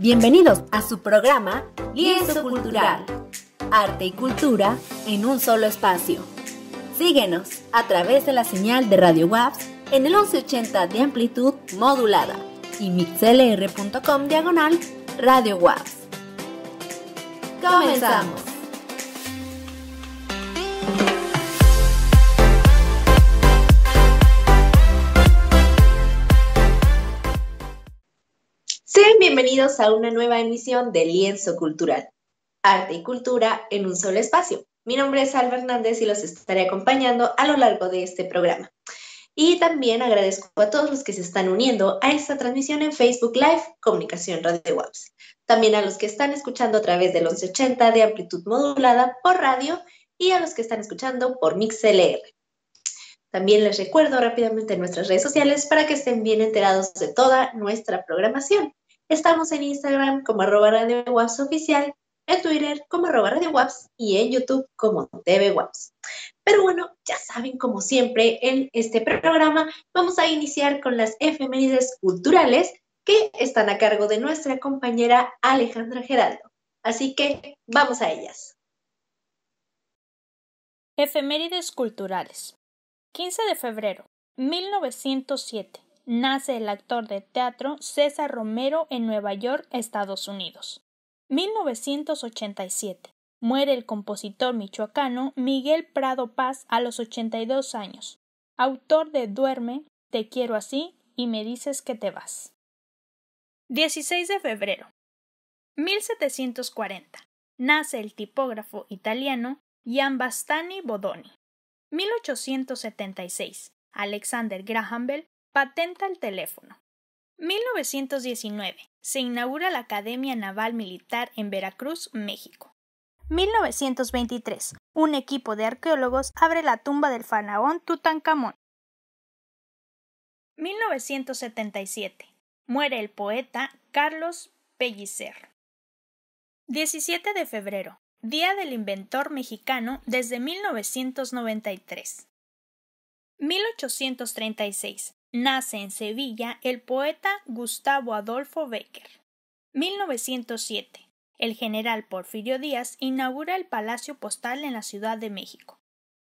Bienvenidos a su programa Lienzo Cultural, arte y cultura en un solo espacio. Síguenos a través de la señal de Radio WAPS en el 1180 de amplitud modulada y mixlr.com/Radio WAPS. ¡Comenzamos! Sean bienvenidos a una nueva emisión de Lienzo Cultural, arte y cultura en un solo espacio. Mi nombre es Alba Hernández y los estaré acompañando a lo largo de este programa. Y también agradezco a todos los que se están uniendo a esta transmisión en Facebook Live Comunicación Radio WAPS. También a los que están escuchando a través del 1180 de amplitud modulada por radio y a los que están escuchando por MixLR. También les recuerdo rápidamente nuestras redes sociales para que estén bien enterados de toda nuestra programación. Estamos en Instagram como @Radio WAPS oficial, en Twitter como @Radio WAPS y en YouTube como TV WAPS. Pero bueno, ya saben, como siempre, en este programa vamos a iniciar con las efemérides culturales que están a cargo de nuestra compañera Alejandra Geraldo. Así que vamos a ellas. Efemérides culturales. 15 de febrero, 1907. Nace el actor de teatro César Romero en Nueva York, Estados Unidos. 1987. Muere el compositor michoacano Miguel Prado Paz a los 82 años, autor de Duerme, Te quiero así y me dices que te vas. 16 de febrero. 1740. Nace el tipógrafo italiano Giambattista Bodoni. 1876. Alexander Graham Bell patenta el teléfono. 1919. Se inaugura la Academia Naval Militar en Veracruz, México. 1923. Un equipo de arqueólogos abre la tumba del faraón Tutankamón. 1977. Muere el poeta Carlos Pellicer. 17 de febrero. Día del Inventor Mexicano desde 1993. 1836. Nace en Sevilla el poeta Gustavo Adolfo Bécquer. 1907. El general Porfirio Díaz inaugura el Palacio Postal en la Ciudad de México.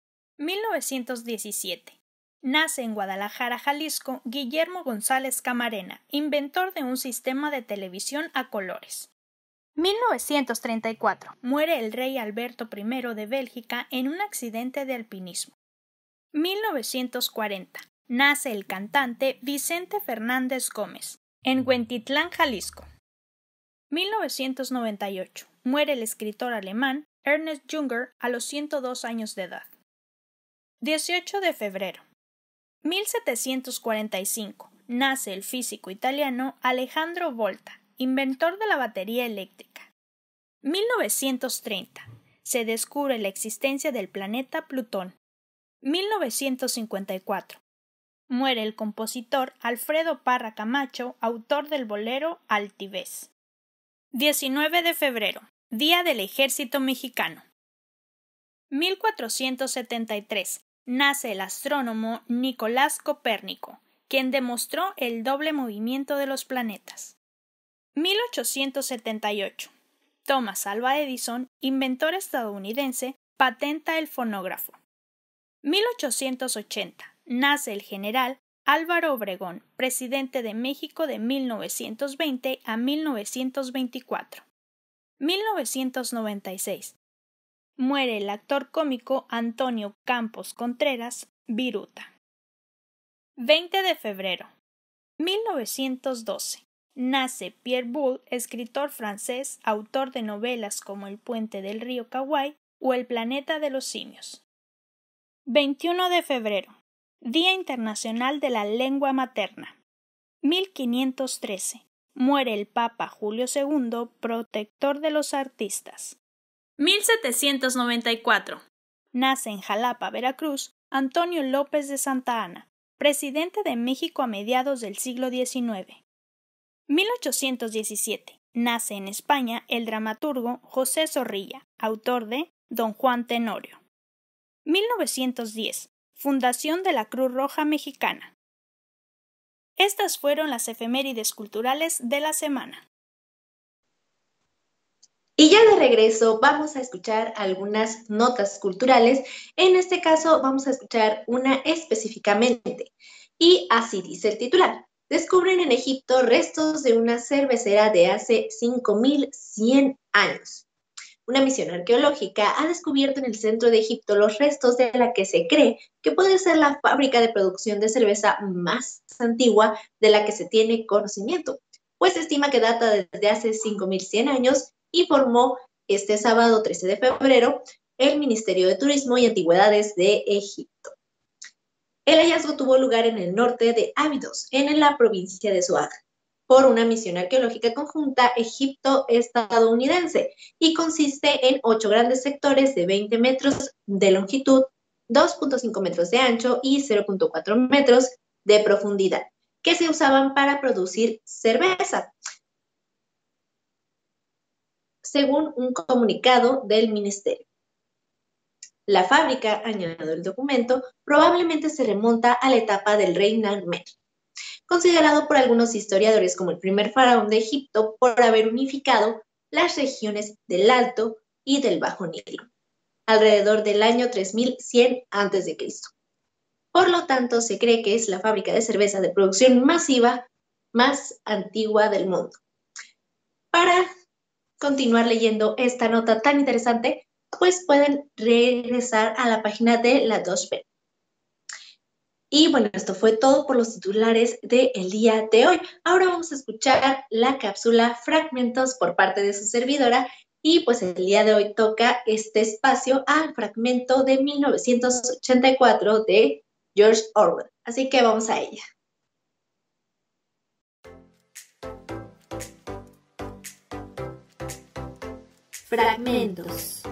1917. Nace en Guadalajara, Jalisco, Guillermo González Camarena, inventor de un sistema de televisión a colores. 1934. Muere el rey Alberto I de Bélgica en un accidente de alpinismo. 1940. Nace el cantante Vicente Fernández Gómez, en Huentitlán, Jalisco. 1998. Muere el escritor alemán Ernest Junger a los 102 años de edad. 18 de febrero. 1745. Nace el físico italiano Alejandro Volta, inventor de la batería eléctrica. 1930. Se descubre la existencia del planeta Plutón. 1954. Muere el compositor Alfredo Parra Camacho, autor del bolero Altivez. 19 de febrero. Día del Ejército Mexicano. 1473. Nace el astrónomo Nicolás Copérnico, quien demostró el doble movimiento de los planetas. 1878. Thomas Alva Edison, inventor estadounidense, patenta el fonógrafo. 1880. Nace el general Álvaro Obregón, presidente de México de 1920 a 1924. 1996. Muere el actor cómico Antonio Campos Contreras, Viruta. 20 de febrero. 1912. Nace Pierre Boulle, escritor francés, autor de novelas como El puente del río Kawaii o El planeta de los simios. 21 de febrero. Día Internacional de la Lengua Materna. 1513. Muere el Papa Julio II, protector de los artistas. 1794. Nace en Jalapa, Veracruz, Antonio López de Santa Anna, presidente de México a mediados del siglo XIX. 1817. Nace en España el dramaturgo José Zorrilla, autor de Don Juan Tenorio. 1910. Fundación de la Cruz Roja Mexicana. Estas fueron las efemérides culturales de la semana. Y ya de regreso vamos a escuchar algunas notas culturales. En este caso vamos a escuchar una específicamente. Y así dice el titular. Descubren en Egipto restos de una cervecera de hace 5100 años. Una misión arqueológica ha descubierto en el centro de Egipto los restos de la que se cree que puede ser la fábrica de producción de cerveza más antigua de la que se tiene conocimiento, pues se estima que data desde hace 5100 años, informó este sábado 13 de febrero el Ministerio de Turismo y Antigüedades de Egipto. El hallazgo tuvo lugar en el norte de Abydos, en la provincia de Suag, por una misión arqueológica conjunta egipto-estadounidense y consiste en 8 grandes sectores de 20 metros de longitud, 2.5 metros de ancho y 0.4 metros de profundidad, que se usaban para producir cerveza, según un comunicado del ministerio. La fábrica, añadió el documento, probablemente se remonta a la etapa del rey Narmer, considerado por algunos historiadores como el primer faraón de Egipto por haber unificado las regiones del Alto y del Bajo Nilo, alrededor del año 3100 a.C. Por lo tanto, se cree que es la fábrica de cerveza de producción masiva más antigua del mundo. Para continuar leyendo esta nota tan interesante, pues pueden regresar a la página de la 2B. Y bueno, esto fue todo por los titulares del día de hoy. Ahora vamos a escuchar la cápsula Fragmentos por parte de su servidora. Y pues el día de hoy toca este espacio al fragmento de 1984 de George Orwell. Así que vamos a ella. Fragmentos.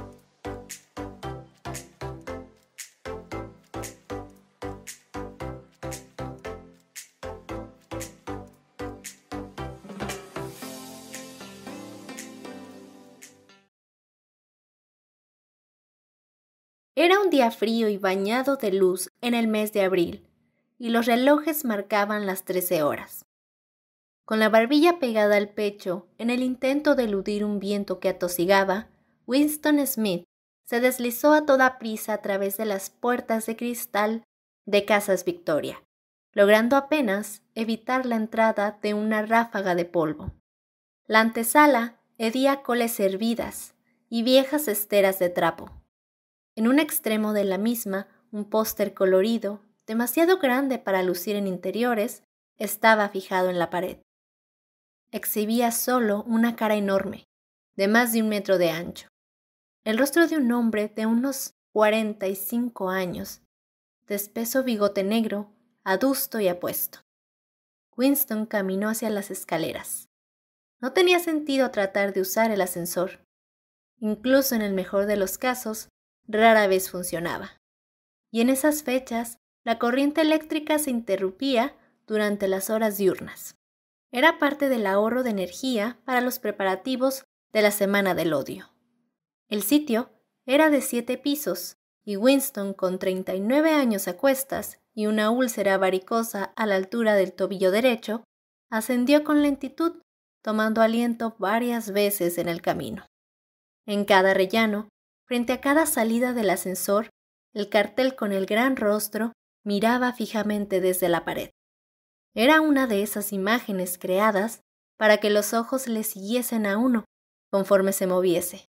Era un día frío y bañado de luz en el mes de abril, y los relojes marcaban las 13 horas. Con la barbilla pegada al pecho, en el intento de eludir un viento que atosigaba, Winston Smith se deslizó a toda prisa a través de las puertas de cristal de Casas Victoria, logrando apenas evitar la entrada de una ráfaga de polvo. La antesala hedía coles hervidas y viejas esteras de trapo. En un extremo de la misma, un póster colorido, demasiado grande para lucir en interiores, estaba fijado en la pared. Exhibía solo una cara enorme, de más de 1 metro de ancho. El rostro de un hombre de unos 45 años, de espeso bigote negro, adusto y apuesto. Winston caminó hacia las escaleras. No tenía sentido tratar de usar el ascensor. Incluso en el mejor de los casos, rara vez funcionaba. Y en esas fechas, la corriente eléctrica se interrumpía durante las horas diurnas. Era parte del ahorro de energía para los preparativos de la Semana del Odio. El sitio era de 7 pisos, y Winston, con 39 años a cuestas y una úlcera varicosa a la altura del tobillo derecho, ascendió con lentitud, tomando aliento varias veces en el camino. En cada rellano, frente a cada salida del ascensor, el cartel con el gran rostro miraba fijamente desde la pared. Era una de esas imágenes creadas para que los ojos le siguiesen a uno conforme se moviese.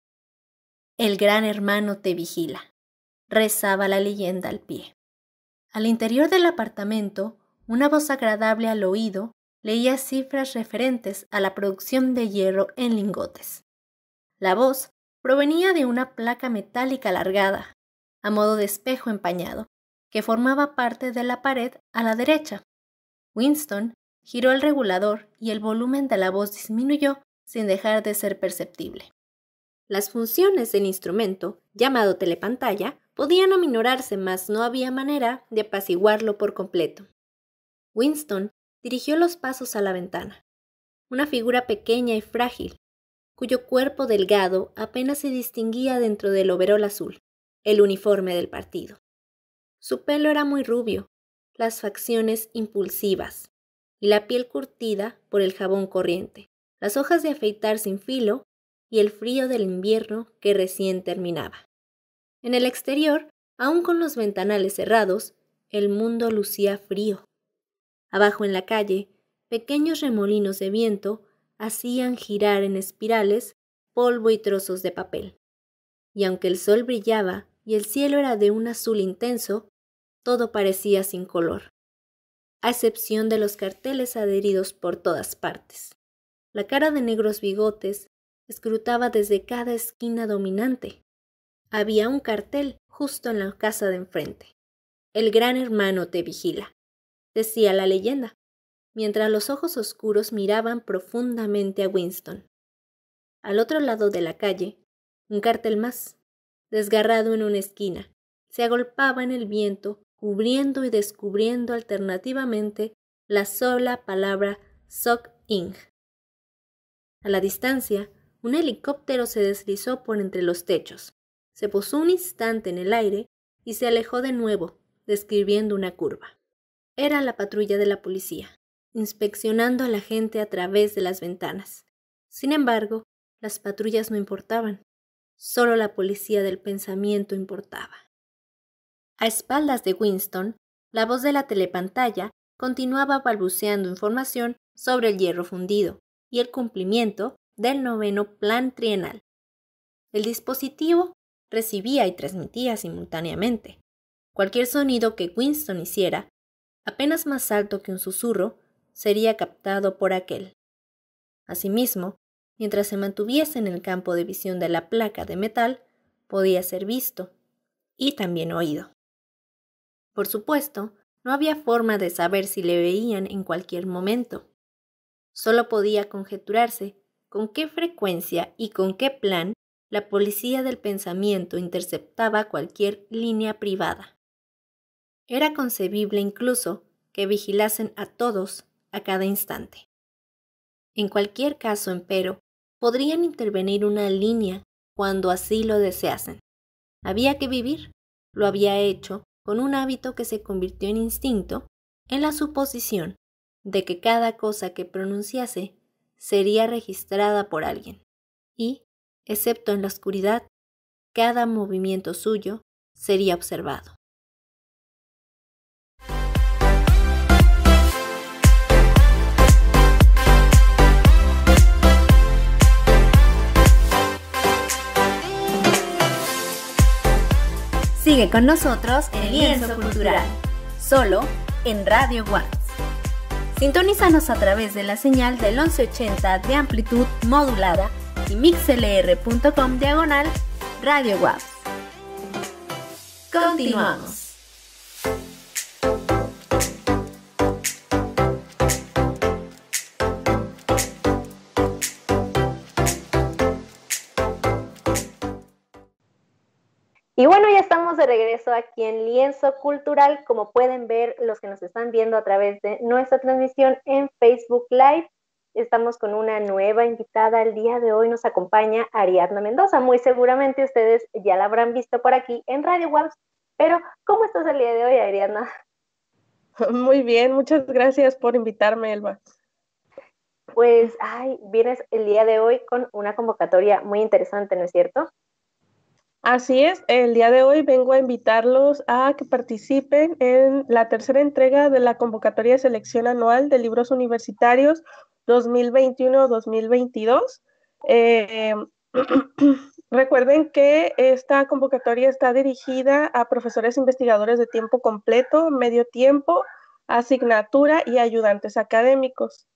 El gran hermano te vigila, rezaba la leyenda al pie. Al interior del apartamento, una voz agradable al oído leía cifras referentes a la producción de hierro en lingotes. La voz provenía de una placa metálica alargada, a modo de espejo empañado, que formaba parte de la pared a la derecha. Winston giró el regulador y el volumen de la voz disminuyó sin dejar de ser perceptible. Las funciones del instrumento, llamado telepantalla, podían aminorarse, mas no había manera de apaciguarlo por completo. Winston dirigió los pasos a la ventana. Una figura pequeña y frágil, cuyo cuerpo delgado apenas se distinguía dentro del overol azul, el uniforme del partido. Su pelo era muy rubio, las facciones impulsivas, y la piel curtida por el jabón corriente. Las hojas de afeitar sin filo y el frío del invierno que recién terminaba. En el exterior, aún con los ventanales cerrados, el mundo lucía frío. Abajo en la calle, pequeños remolinos de viento hacían girar en espirales polvo y trozos de papel. Y aunque el sol brillaba y el cielo era de un azul intenso, todo parecía sin color, a excepción de los carteles adheridos por todas partes. La cara de negros bigotes escrutaba desde cada esquina dominante. Había un cartel justo en la casa de enfrente. El gran hermano te vigila, decía la leyenda, mientras los ojos oscuros miraban profundamente a Winston. Al otro lado de la calle, un cartel más, desgarrado en una esquina, se agolpaba en el viento, cubriendo y descubriendo alternativamente la sola palabra Sock Ing. A la distancia, un helicóptero se deslizó por entre los techos, se posó un instante en el aire y se alejó de nuevo, describiendo una curva. Era la patrulla de la policía, inspeccionando a la gente a través de las ventanas. Sin embargo, las patrullas no importaban, solo la policía del pensamiento importaba. A espaldas de Winston, la voz de la telepantalla continuaba balbuceando información sobre el hierro fundido y el cumplimiento del 9º Plan Trienal. El dispositivo recibía y transmitía simultáneamente. Cualquier sonido que Winston hiciera, apenas más alto que un susurro, sería captado por aquel. Asimismo, mientras se mantuviese en el campo de visión de la placa de metal, podía ser visto y también oído. Por supuesto, no había forma de saber si le veían en cualquier momento. Solo podía conjeturarse con qué frecuencia y con qué plan la policía del pensamiento interceptaba cualquier línea privada. Era concebible incluso que vigilasen a todos a cada instante. En cualquier caso, empero, podrían intervenir una línea cuando así lo deseasen. Había que vivir, lo había hecho con un hábito que se convirtió en instinto, en la suposición de que cada cosa que pronunciase sería registrada por alguien, y, excepto en la oscuridad, cada movimiento suyo sería observado. Sigue con nosotros en Lienzo Cultural, solo en Radio WAPS. Sintonízanos a través de la señal del 1180 de amplitud modulada y mixlr.com/Radio WAPS. Continuamos. Y bueno, ya estamos de regreso aquí en Lienzo Cultural. Como pueden ver los que nos están viendo a través de nuestra transmisión en Facebook Live, estamos con una nueva invitada. El día de hoy nos acompaña Ariadna Mendoza. Muy seguramente ustedes ya la habrán visto por aquí en Radio WAPS. Pero, ¿cómo estás el día de hoy, Ariadna? Muy bien, muchas gracias por invitarme, Elba. Pues, vienes el día de hoy con una convocatoria muy interesante, ¿no es cierto? Así es, el día de hoy vengo a invitarlos a que participen en la tercera entrega de la convocatoria de selección anual de libros universitarios 2021-2022. Recuerden que esta convocatoria está dirigida a profesores investigadores de tiempo completo, medio tiempo, asignatura y ayudantes académicos.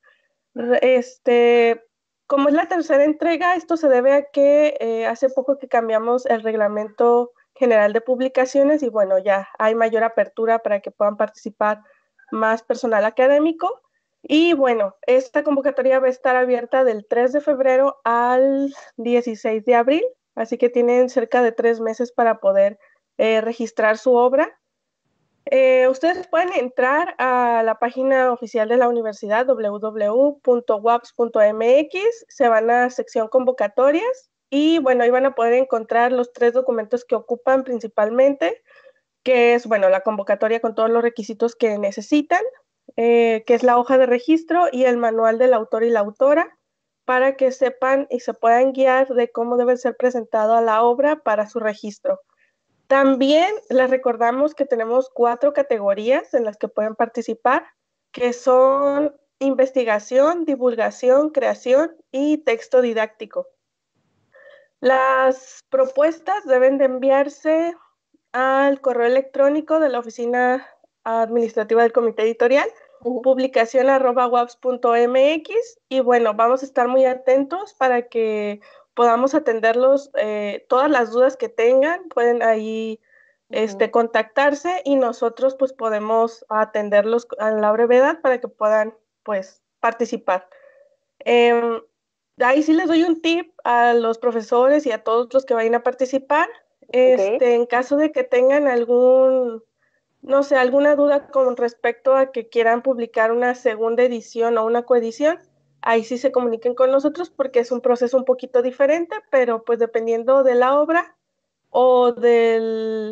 Como es la tercera entrega, esto se debe a que hace poco que cambiamos el reglamento general de publicaciones y bueno, ya hay mayor apertura para que puedan participar más personal académico. Y bueno, esta convocatoria va a estar abierta del 3 de febrero al 16 de abril, así que tienen cerca de 3 meses para poder registrar su obra. Ustedes pueden entrar a la página oficial de la universidad, www.waps.mx, se van a sección convocatorias y bueno, ahí van a poder encontrar los 3 documentos que ocupan principalmente, que es, bueno, la convocatoria con todos los requisitos que necesitan, que es la hoja de registro y el manual del autor y la autora, para que sepan y se puedan guiar de cómo debe ser presentada la obra para su registro. También les recordamos que tenemos 4 categorías en las que pueden participar, que son investigación, divulgación, creación y texto didáctico. Las propuestas deben de enviarse al correo electrónico de la oficina administrativa del comité editorial, publicación@uaps.mx, y bueno, vamos a estar muy atentos para que podamos atenderlos, todas las dudas que tengan, pueden ahí contactarse y nosotros pues podemos atenderlos a la brevedad para que puedan pues participar. Ahí sí les doy un tip a los profesores y a todos los que vayan a participar. En caso de que tengan alguna duda con respecto a que quieran publicar una segunda edición o una coedición, ahí sí se comuniquen con nosotros porque es un proceso un poquito diferente, pero pues dependiendo de la obra o de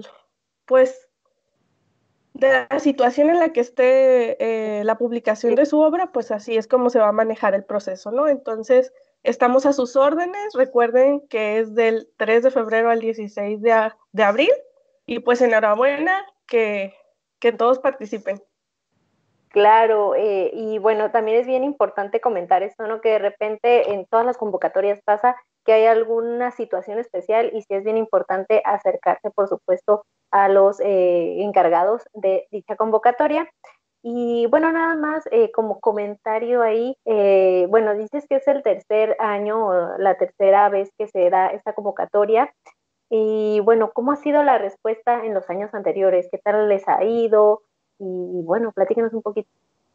la situación en la que esté la publicación de su obra, pues así es como se va a manejar el proceso, ¿no? Entonces, estamos a sus órdenes. Recuerden que es del 3 de febrero al 16 de abril. Y pues enhorabuena que todos participen. Claro, y bueno, también es bien importante comentar esto, ¿no? Que de repente en todas las convocatorias pasa que hay alguna situación especial y sí es bien importante acercarse, por supuesto, a los encargados de dicha convocatoria. Y bueno, nada más como comentario ahí, bueno, dices que es el tercer año, la tercera vez que se da esta convocatoria. Y bueno, ¿cómo ha sido la respuesta en los años anteriores? ¿Qué tal les ha ido? Y bueno, platíquenos un poquito.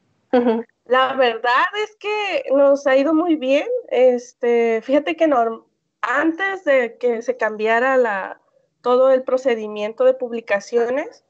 La verdad es que nos ha ido muy bien. Fíjate que antes de que se cambiara todo el procedimiento de publicaciones,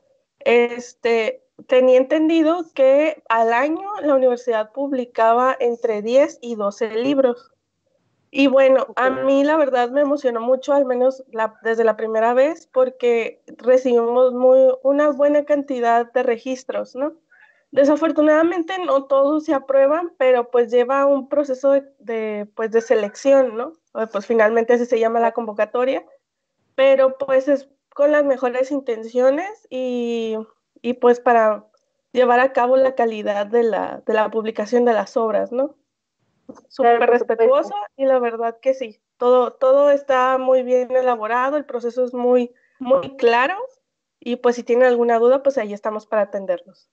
tenía entendido que al año la universidad publicaba entre 10 y 12 libros. Y bueno, a mí la verdad me emocionó mucho, al menos desde la primera vez, porque recibimos una buena cantidad de registros, ¿no? Desafortunadamente no todos se aprueban, pero pues lleva un proceso de selección, ¿no? Pues finalmente así se llama la convocatoria, pero pues es con las mejores intenciones y pues para llevar a cabo la calidad de la publicación de las obras, ¿no? Súper Claro, respetuosa y la verdad que sí, todo está muy bien elaborado, el proceso es muy, muy claro y pues si tienen alguna duda, pues ahí estamos para atenderlos.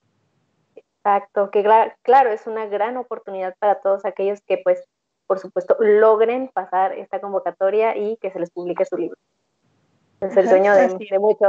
Exacto, que claro, es una gran oportunidad para todos aquellos que pues, por supuesto, logren pasar esta convocatoria y que se les publique su libro. Es el sueño de muchos.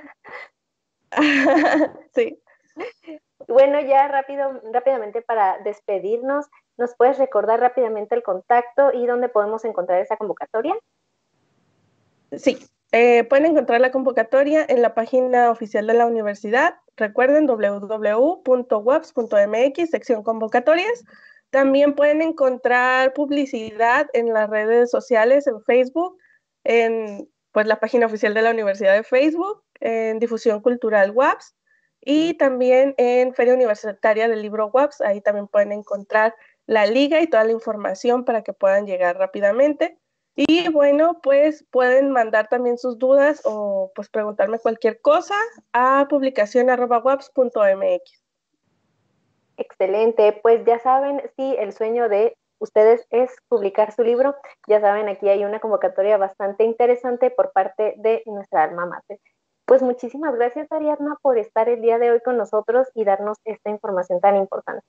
Sí. Bueno, ya rápidamente para despedirnos, ¿nos puedes recordar rápidamente el contacto y dónde podemos encontrar esa convocatoria? Sí, pueden encontrar la convocatoria en la página oficial de la universidad. Recuerden, www.uaps.mx, sección convocatorias. También pueden encontrar publicidad en las redes sociales, en Facebook, en pues, la página oficial de la universidad de Facebook, en Difusión Cultural UAPS, y también en Feria Universitaria del Libro UAPS. Ahí también pueden encontrar la liga y toda la información para que puedan llegar rápidamente. Y bueno, pues pueden mandar también sus dudas o pues preguntarme cualquier cosa a publicación@uaps.mx. Excelente, pues ya saben, si el sueño de ustedes es publicar su libro, ya saben, aquí hay una convocatoria bastante interesante por parte de nuestra alma mater. Pues muchísimas gracias, Ariadna, por estar el día de hoy con nosotros y darnos esta información tan importante.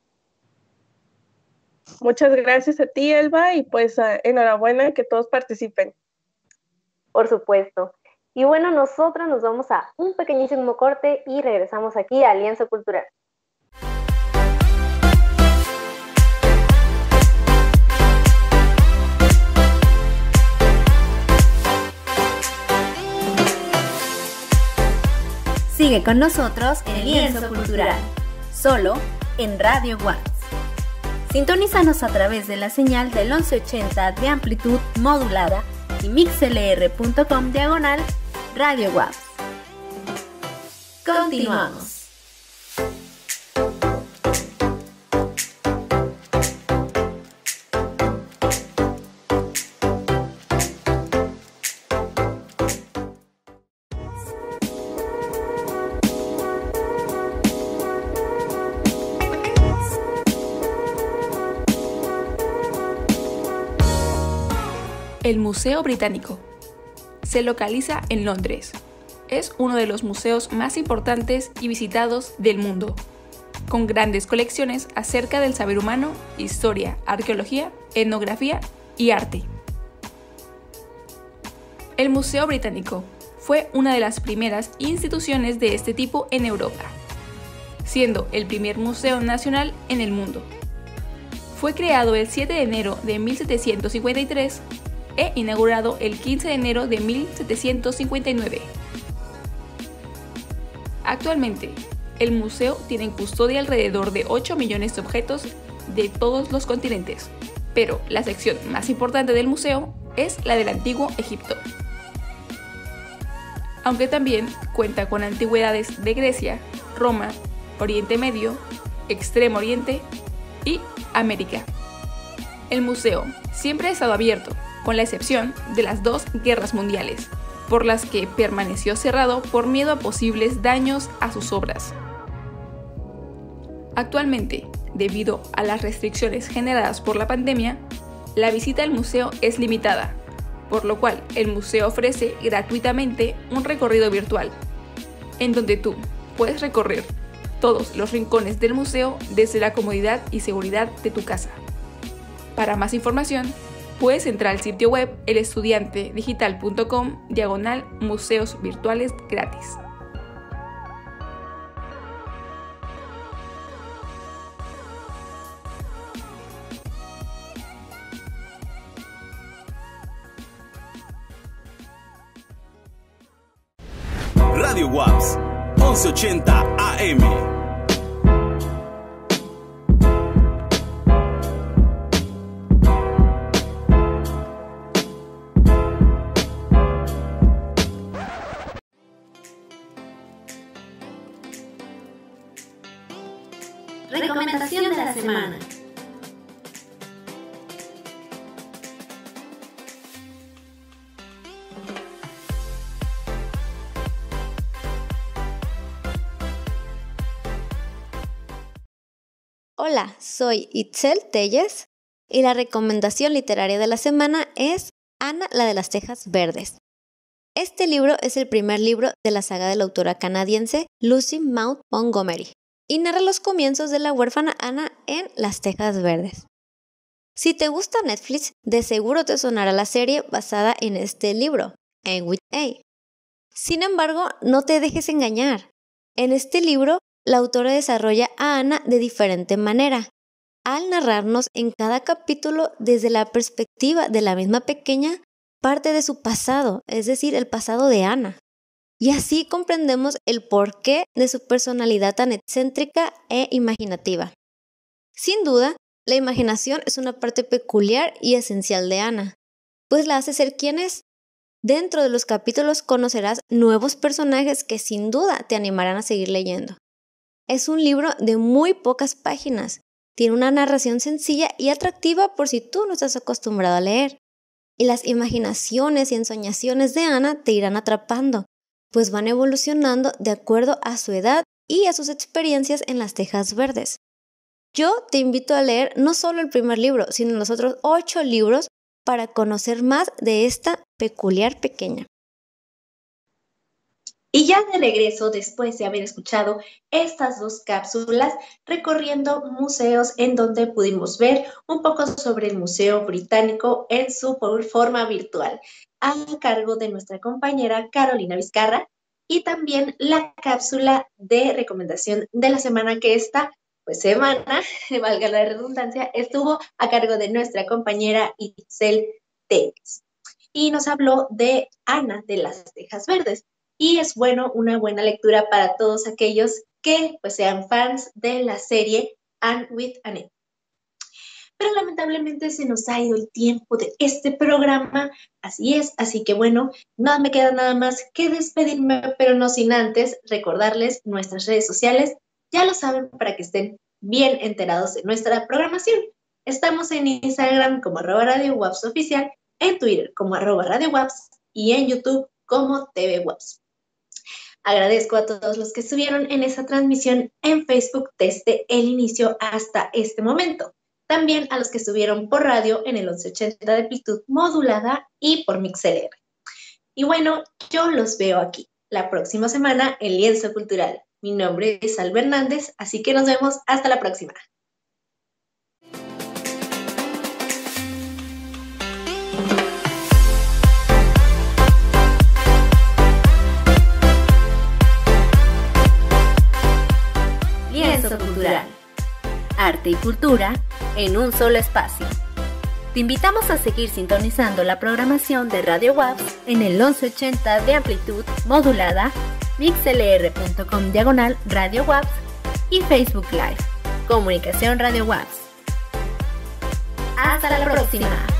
Muchas gracias a ti, Elba, y pues enhorabuena que todos participen. Por supuesto. Y bueno, nosotros nos vamos a un pequeñísimo corte y regresamos aquí a Lienzo Cultural. Sigue con nosotros en Lienzo Cultural, solo en Radio UAPS. Sintonízanos a través de la señal del 1180 de amplitud modulada y mixlr.com/Radio UAPS. Continuamos. El Museo Británico. Se localiza en Londres. Es uno de los museos más importantes y visitados del mundo, con grandes colecciones acerca del saber humano, historia, arqueología, etnografía y arte. El Museo Británico fue una de las primeras instituciones de este tipo en Europa, siendo el primer museo nacional en el mundo. Fue creado el 7 de enero de 1753 e inaugurado el 15 de enero de 1759. Actualmente, el museo tiene en custodia alrededor de 8 millones de objetos de todos los continentes, pero la sección más importante del museo es la del Antiguo Egipto. Aunque también cuenta con antigüedades de Grecia, Roma, Oriente Medio, Extremo Oriente y América. El museo siempre ha estado abierto, con la excepción de las 2 guerras mundiales, por las que permaneció cerrado por miedo a posibles daños a sus obras. Actualmente, debido a las restricciones generadas por la pandemia, la visita al museo es limitada, por lo cual el museo ofrece gratuitamente un recorrido virtual, en donde tú puedes recorrer todos los rincones del museo desde la comodidad y seguridad de tu casa. Para más información, puedes entrar al sitio web elestudiantedigital.com/museos virtuales gratis. Radio WAPS 1180 AM. Recomendación de la semana. Hola, soy Itzel Telles y la recomendación literaria de la semana es Ana, la de las Tejas Verdes. Este libro es el primer libro de la saga de la autora canadiense Lucy Maud Montgomery y narra los comienzos de la huérfana Ana en Las Tejas Verdes. Si te gusta Netflix, de seguro te sonará la serie basada en este libro, Anne with A. Sin embargo, no te dejes engañar. En este libro, la autora desarrolla a Ana de diferente manera, al narrarnos en cada capítulo desde la perspectiva de la misma pequeña parte de su pasado, es decir, el pasado de Ana. Y así comprendemos el porqué de su personalidad tan excéntrica e imaginativa. Sin duda, la imaginación es una parte peculiar y esencial de Ana, pues la hace ser quien es. Dentro de los capítulos conocerás nuevos personajes que sin duda te animarán a seguir leyendo. Es un libro de muy pocas páginas, tiene una narración sencilla y atractiva por si tú no estás acostumbrado a leer. Y las imaginaciones y ensoñaciones de Ana te irán atrapando, pues van evolucionando de acuerdo a su edad y a sus experiencias en Las Tejas Verdes. Yo te invito a leer no solo el primer libro, sino los otros 8 libros para conocer más de esta peculiar pequeña. Y ya de regreso, después de haber escuchado estas 2 cápsulas, recorriendo museos en donde pudimos ver un poco sobre el Museo Británico en su forma virtual, a cargo de nuestra compañera Carolina Vizcarra, y también la cápsula de recomendación de la semana, que esta semana, valga la redundancia, estuvo a cargo de nuestra compañera Itzel Telles. Y nos habló de Ana de las Tejas Verdes. Y es una buena lectura para todos aquellos que sean fans de la serie Anne with Anne. Pero lamentablemente se nos ha ido el tiempo de este programa, así es, así que no me queda nada más que despedirme, pero no sin antes recordarles nuestras redes sociales, ya lo saben, para que estén bien enterados de nuestra programación. Estamos en Instagram como @RadioWapsOficial, en Twitter como @RadioWaps y en YouTube como TV Waps. Agradezco a todos los que estuvieron en esa transmisión en Facebook desde el inicio hasta este momento. también a los que estuvieron por radio en el 1180 de amplitud modulada y por MixLR. Y bueno, yo los veo aquí la próxima semana en Lienzo Cultural. Mi nombre es Alba Hernández, así que nos vemos hasta la próxima. Lienzo Cultural. Arte y cultura en un solo espacio. Te invitamos a seguir sintonizando la programación de Radio WAPS en el 1180 de amplitud modulada, mixlr.com/Radio WAPS y Facebook Live. Comunicación Radio WAPS. Hasta la próxima.